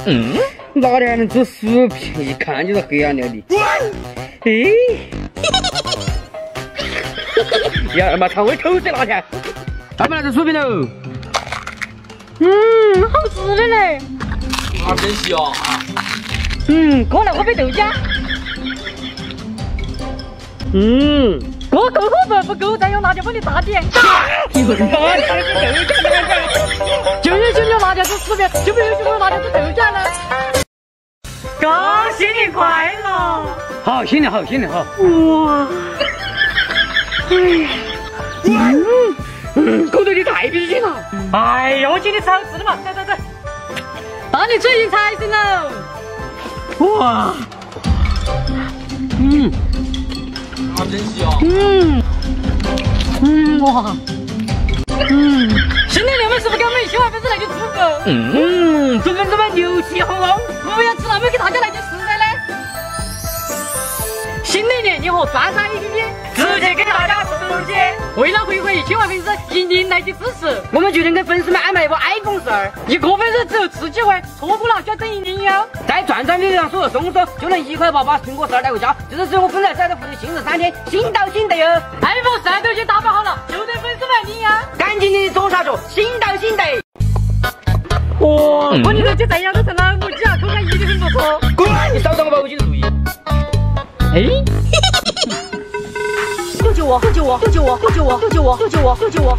哪里还能做薯片？一看就是黑暗料理。哎，呀妈，尝我口水拿去！要不来做薯片喽？ 好吃的嘞。 啊，真香啊！ 哥来喝杯豆浆。哥够喝不够，再用辣椒帮你大点。就有兄弟辣椒做薯片，就没有兄弟辣椒做豆浆了。恭喜你快乐！ 好，新年好，新年好！ 哇！ 狗对你太逼真了！ 哎呀，我请你吃好吃的嘛，走。帮你吹迎财神喽！哇！ 啊，真香！ 哇！新年我们是不是给我们喜欢粉丝来点猪狗？ 祝粉丝们牛气哄哄！ 我要吃那么给大家来点实在的。新的一年你和赚上一点点，直接给大家送手机。为了回馈喜欢粉丝一年来的支持， 我们决定给粉丝们安排一部 iPhone 12， 一个粉丝只有吃几回，错过了就要等1年哟。 在转转飞上所有松松就能1块8把苹果12带回家，这是使用粉丝在的福利新13天，新到新得哟。 iPhone 12都已经打包好了，就等粉丝们领呀！ 赶紧的左下角，新到新得。 哇，我你这去这样都成了，我只要口感一定很不错。 滚！你少当我把我记注意。 哎。救我！救我！救我！救我！救我！救我！救我！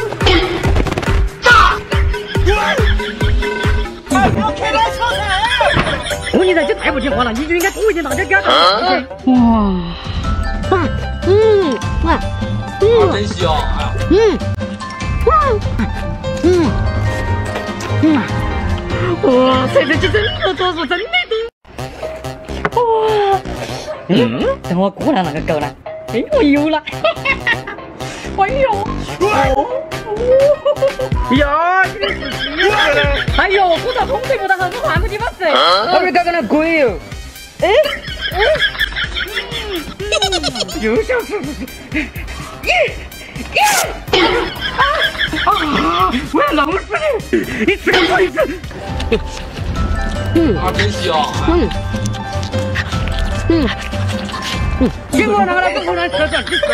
我你这就太不听话了，你就应该多一点辣椒给他吃。哇！ 啊，真香！ 哇塞，这真的做出真的多。哇！等我过来那个狗呢？哎，我有了！哎呦！ 呀，你这是气死了！ 哎呦，我到风水不得很，我换个地方吃。 后面搞个那鬼哟！又想吃。我要弄死你！你吃个鬼子！ 啊，真香！ 结果那个狗呢？吃着吃。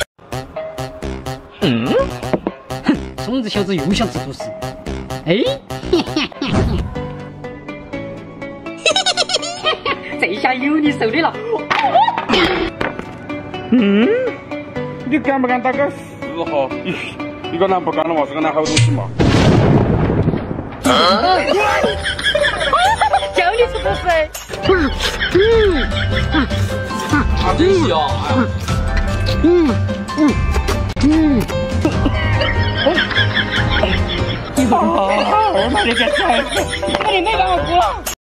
松子小子又想吃主食。哎，这下有你手里了。 你敢不敢打个10号？一个男不干的话是个男好东西嘛？ 叫你吃主食。 啊，真香！ 我的个天！你没办法过了。